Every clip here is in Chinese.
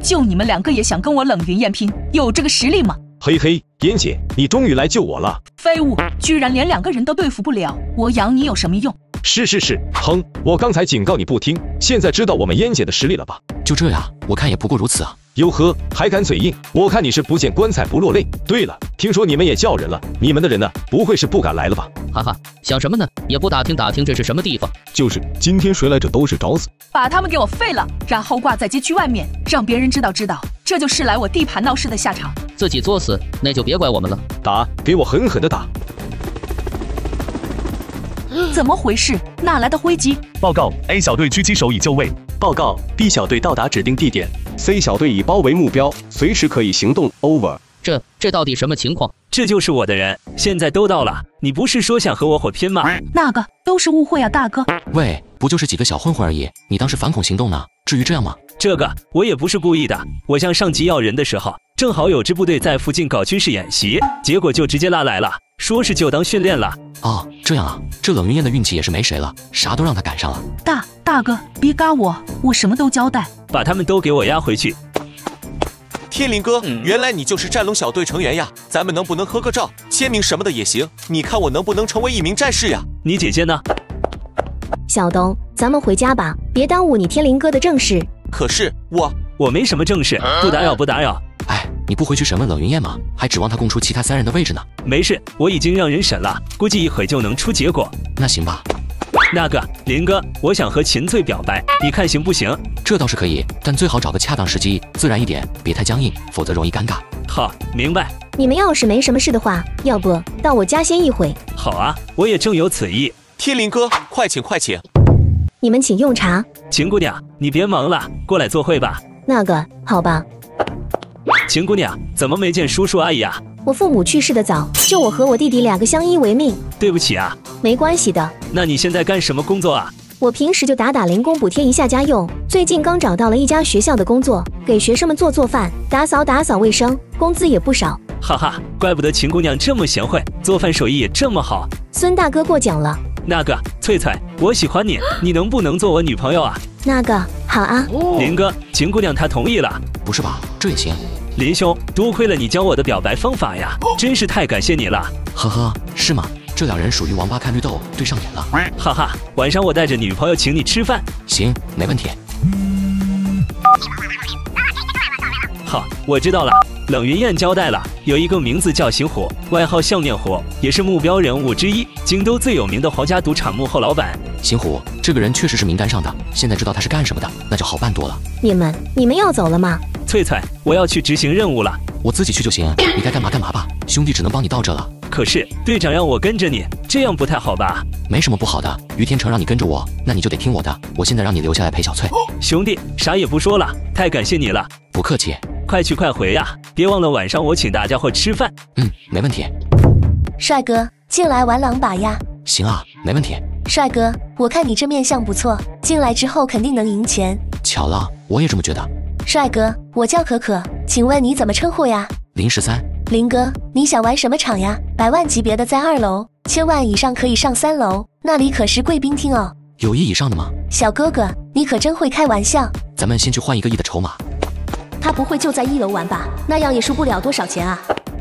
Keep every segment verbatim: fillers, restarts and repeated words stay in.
就你们两个也想跟我冷云燕拼，有这个实力吗？ 嘿嘿，妍姐，你终于来救我了！ 废物，居然连两个人都对付不了，我养你有什么用？ 是是是，哼，我刚才警告你不听，现在知道我们燕姐的实力了吧？ 就这呀，我看也不过如此啊。 哟呵，还敢嘴硬？我看你是不见棺材不落泪。对了，听说你们也叫人了，你们的人呢？不会是不敢来了吧？ 哈哈，想什么呢？也不打听打听这是什么地方？ 就是今天谁来这都是找死。 把他们给我废了，然后挂在街区外面，让别人知道知道，这就是来我地盘闹事的下场。 自己作死，那就别怪我们了。 打，给我狠狠的打！ 怎么回事？哪来的灰机？ 报告 ，A 小队狙击手已就位。 报告 ，B 小队到达指定地点 ，C 小队已包围目标，随时可以行动。Over。 这这到底什么情况？ 这就是我的人，现在都到了。你不是说想和我火拼吗？ 那个都是误会啊，大哥。 喂，不就是几个小混混而已，你当是反恐行动呢？至于这样吗？ 这个我也不是故意的，我向上级要人的时候，正好有支部队在附近搞军事演习，结果就直接拉来了，说是就当训练了。 哦，这样啊，这冷云燕的运气也是没谁了，啥都让他赶上了。 大大哥，别嘎我，我什么都交代。 把他们都给我押回去。 天林哥，嗯、原来你就是战龙小队成员呀！咱们能不能合个照、签名什么的也行？你看我能不能成为一名战士呀？ 你姐姐呢？ 小东，咱们回家吧，别耽误你天林哥的正事。 可是我我没什么正事，不打扰不打扰。 哎，你不回去审问冷云燕吗？还指望他供出其他三人的位置呢？ 没事，我已经让人审了，估计一会就能出结果。 那行吧。 那个林哥，我想和秦翠表白，你看行不行？ 这倒是可以，但最好找个恰当时机，自然一点，别太僵硬，否则容易尴尬。 好，明白。 你们要是没什么事的话，要不到我家先一会。 好啊，我也正有此意。 天林哥，快请快请。 你们请用茶。 秦姑娘，你别忙了，过来坐会吧。 那个，好吧。 秦姑娘，怎么没见叔叔阿姨啊？ 我父母去世的早，就我和我弟弟两个相依为命。 对不起啊。 没关系的。 那你现在干什么工作啊？ 我平时就打打零工补贴一下家用，最近刚找到了一家学校的工作，给学生们做做饭、打扫打扫卫生，工资也不少。 哈哈，怪不得秦姑娘这么贤惠，做饭手艺也这么好。 孙大哥过奖了。 那个翠翠，我喜欢你，你能不能做我女朋友啊？ 那个好啊。 林哥，秦姑娘她同意了。 不是吧？这也行？ 林兄，多亏了你教我的表白方法呀，真是太感谢你了。 呵呵，是吗？这两人属于王八看绿豆，对上眼了。 哈哈，晚上我带着女朋友请你吃饭。 行，没问题。 好，我知道了。冷云燕交代了，有一个名字叫行虎，外号笑面虎，也是目标人物之一，京都最有名的皇家赌场幕后老板。 行虎这个人确实是名单上的，现在知道他是干什么的，那就好办多了。 你们你们要走了吗？ 翠翠，我要去执行任务了。 我自己去就行，你该干嘛干嘛吧，兄弟只能帮你到这了。 可是队长让我跟着你，这样不太好吧？ 没什么不好的，于天成让你跟着我，那你就得听我的。我现在让你留下来陪小翠。 兄弟，啥也不说了，太感谢你了。 不客气。 快去快回呀、啊！别忘了晚上我请大家伙吃饭。 嗯，没问题。 帅哥，进来玩狼把呀！ 行啊，没问题。 帅哥，我看你这面相不错，进来之后肯定能赢钱。 巧了，我也这么觉得。 帅哥，我叫可可，请问你怎么称呼呀？ 林十三。 林哥，你想玩什么场呀？百万级别的在二楼，千万以上可以上三楼，那里可是贵宾厅哦。 有亿以上的吗？ 小哥哥，你可真会开玩笑。 咱们先去换一个亿的筹码。 他不会就在一楼玩吧？那样也输不了多少钱啊！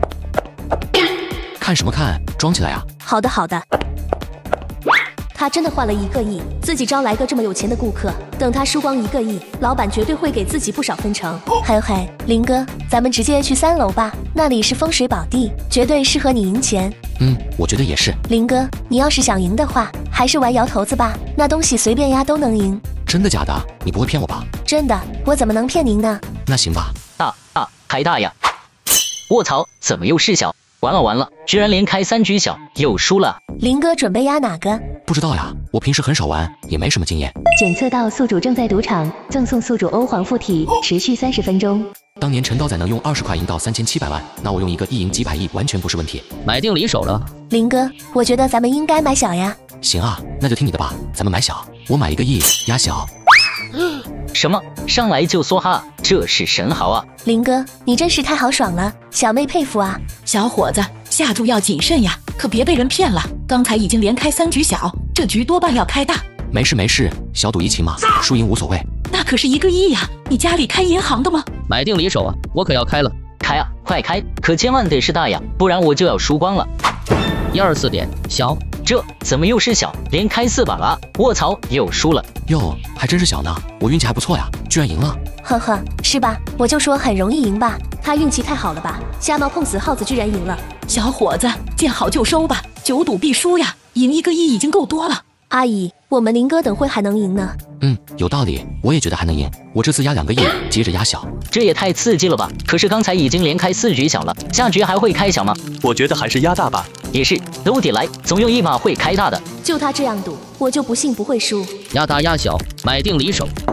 看什么看？装起来啊！ 好的好的。他真的换了一个亿，自己招来个这么有钱的顾客，等他输光一个亿，老板绝对会给自己不少分成。嘿嘿，林哥，咱们直接去三楼吧，那里是风水宝地，绝对适合你赢钱。 嗯，我觉得也是。 林哥，你要是想赢的话，还是玩摇头子吧，那东西随便压都能赢。 真的假的？你不会骗我吧？ 真的，我怎么能骗您呢？ 那行吧。 大大开大呀！卧槽，怎么又是小？完了完了，居然连开三局小，又输了。 林哥准备压哪个？ 不知道呀，我平时很少玩，也没什么经验。 检测到宿主正在赌场，赠送宿主欧皇附体，持续三十分钟。 当年陈刀仔能用二十块赢到三千七百万，那我用一个亿赢几百亿完全不是问题。 买定离手了。 林哥，我觉得咱们应该买小呀。 行啊，那就听你的吧，咱们买小，我买一个亿压小。 什么？上来就梭哈，这是神豪啊！ 林哥，你真是太豪爽了，小妹佩服啊！ 小伙子，下注要谨慎呀，可别被人骗了。刚才已经连开三局小，这局多半要开大。 没事没事，小赌怡情嘛，输赢无所谓。 那可是一个亿呀！你家里开银行的吗？ 买定离手啊，我可要开了。 开啊，快开！可千万得是大呀，不然我就要输光了。 一二四点小， 这怎么又是小？连开四把了，卧槽，又输了。 哟，还真是小呢，我运气还不错呀，居然赢了。 呵呵，是吧？我就说很容易赢吧，他运气太好了吧？瞎猫碰死耗子，居然赢了。 小伙子，见好就收吧，久赌必输呀，赢一个亿已经够多了。 阿姨，我们林哥等会还能赢呢。 嗯，有道理，我也觉得还能赢。我这次压两个亿，接着压小。 这也太刺激了吧！可是刚才已经连开四局小了，下局还会开小吗？ 我觉得还是压大吧。 也是，都得来，总有一把会开大的。 就他这样赌，我就不信不会输。 压大压小，买定离手。